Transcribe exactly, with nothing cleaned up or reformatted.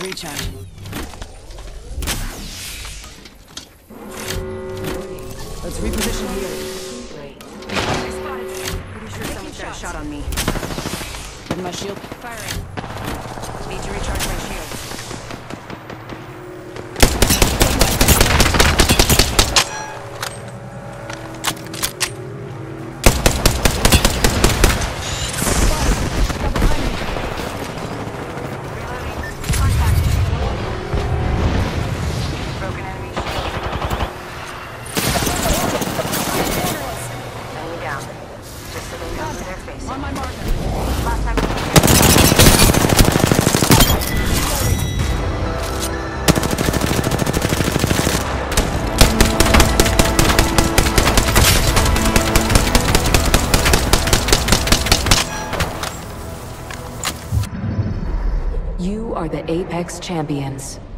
recharge. Let's reposition here. Great. I spotted you. Pretty sure someone's got a shot on me. Give my shield. Firing. Need to recharge my shield. On my marker. Last time. You are the Apex Champions.